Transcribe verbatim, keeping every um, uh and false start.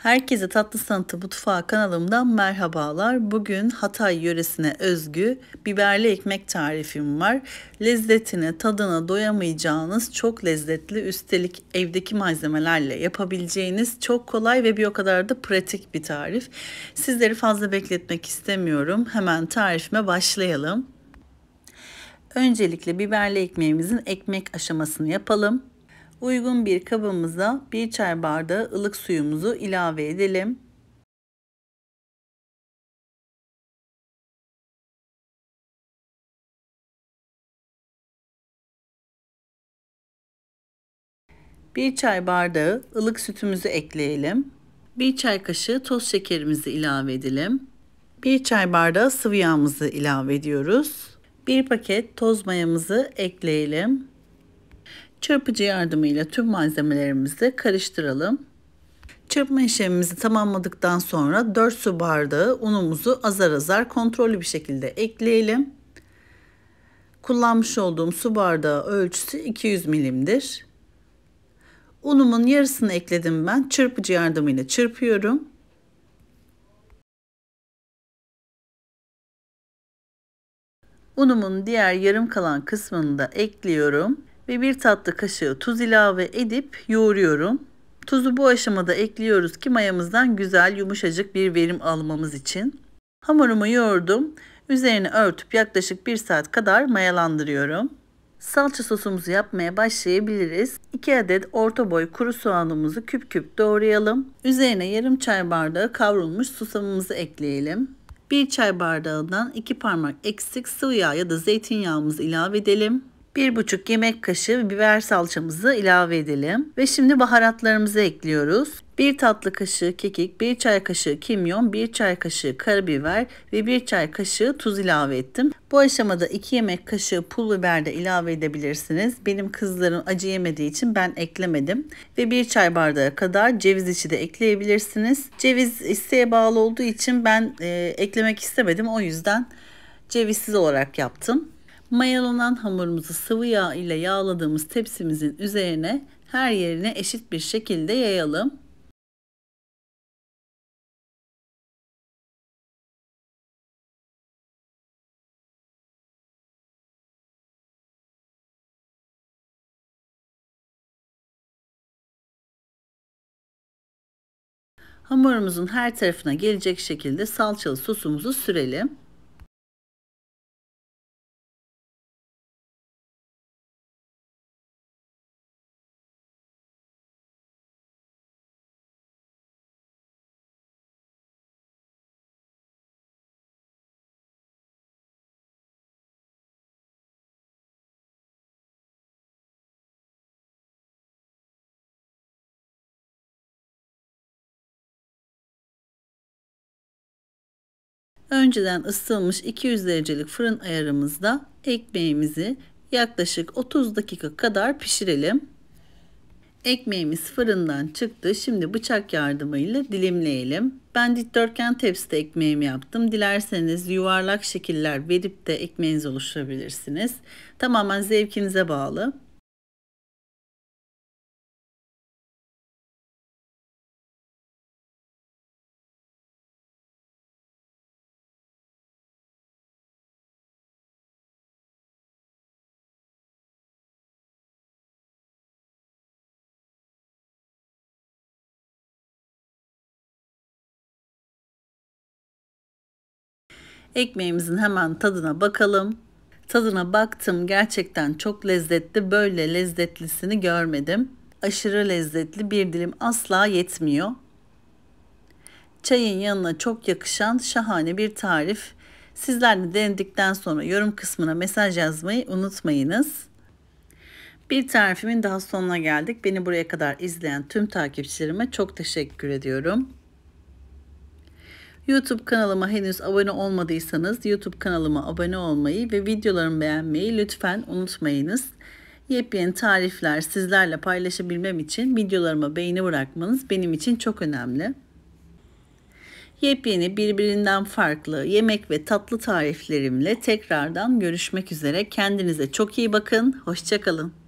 Herkese Tatlı Sanatı Mutfağı kanalımdan merhabalar. Bugün Hatay yöresine özgü biberli ekmek tarifim var. Lezzetine, tadına doyamayacağınız çok lezzetli, üstelik evdeki malzemelerle yapabileceğiniz çok kolay ve bir o kadar da pratik bir tarif. Sizleri fazla bekletmek istemiyorum. Hemen tarifime başlayalım. Öncelikle biberli ekmeğimizin ekmek aşamasını yapalım. Uygun bir kabımıza bir çay bardağı ılık suyumuzu ilave edelim. Bir çay bardağı ılık sütümüzü ekleyelim. Bir çay kaşığı toz şekerimizi ilave edelim. Bir çay bardağı sıvı yağımızı ilave ediyoruz. Bir paket toz mayamızı ekleyelim. Çırpıcı yardımıyla tüm malzemelerimizi karıştıralım. Çırpma işlemimizi tamamladıktan sonra dört su bardağı unumuzu azar azar kontrollü bir şekilde ekleyelim. Kullanmış olduğum su bardağı ölçüsü iki yüz milimdir. Unumun yarısını ekledim ben. Çırpıcı yardımıyla çırpıyorum. Unumun diğer yarım kalan kısmını da ekliyorum ve bir tatlı kaşığı tuz ilave edip yoğuruyorum. Tuzu bu aşamada ekliyoruz ki mayamızdan güzel yumuşacık bir verim almamız için. Hamurumu yoğurdum. Üzerine örtüp yaklaşık bir saat kadar mayalandırıyorum. Salça sosumuzu yapmaya başlayabiliriz. iki adet orta boy kuru soğanımızı küp küp doğrayalım. Üzerine yarım çay bardağı kavrulmuş susamımızı ekleyelim. bir çay bardağından iki parmak eksik sıvı yağ ya da zeytinyağımızı ilave edelim. bir buçuk yemek kaşığı biber salçamızı ilave edelim. Ve şimdi baharatlarımızı ekliyoruz. bir tatlı kaşığı kekik, bir çay kaşığı kimyon, bir çay kaşığı karabiber ve bir çay kaşığı tuz ilave ettim. Bu aşamada iki yemek kaşığı pul biber de ilave edebilirsiniz. Benim kızlarım acı yemediği için ben eklemedim. Ve bir çay bardağı kadar ceviz içi de ekleyebilirsiniz. Ceviz isteğe bağlı olduğu için ben e, eklemek istemedim. O yüzden cevizsiz olarak yaptım. Mayalanan hamurumuzu sıvı yağ ile yağladığımız tepsimizin üzerine her yerine eşit bir şekilde yayalım. Hamurumuzun her tarafına gelecek şekilde salçalı sosumuzu sürelim. Önceden ısıtılmış iki yüz derecelik fırın ayarımızda ekmeğimizi yaklaşık otuz dakika kadar pişirelim. Ekmeğimiz fırından çıktı. Şimdi bıçak yardımıyla dilimleyelim. Ben dikdörtgen tepside ekmeğimi yaptım. Dilerseniz yuvarlak şekiller verip de ekmeğinizi oluşturabilirsiniz. Tamamen zevkinize bağlı. Ekmeğimizin hemen tadına bakalım. Tadına baktım, gerçekten çok lezzetli. Böyle lezzetlisini görmedim. Aşırı lezzetli, bir dilim asla yetmiyor. Çayın yanına çok yakışan şahane bir tarif. Sizler de denedikten sonra yorum kısmına mesaj yazmayı unutmayınız. Bir tarifimin daha sonuna geldik. Beni buraya kadar izleyen tüm takipçilerime çok teşekkür ediyorum. YouTube kanalıma henüz abone olmadıysanız YouTube kanalıma abone olmayı ve videolarımı beğenmeyi lütfen unutmayınız. Yepyeni tarifler sizlerle paylaşabilmem için videolarıma beğeni bırakmanız benim için çok önemli. Yepyeni, birbirinden farklı yemek ve tatlı tariflerimle tekrardan görüşmek üzere. Kendinize çok iyi bakın. Hoşça kalın.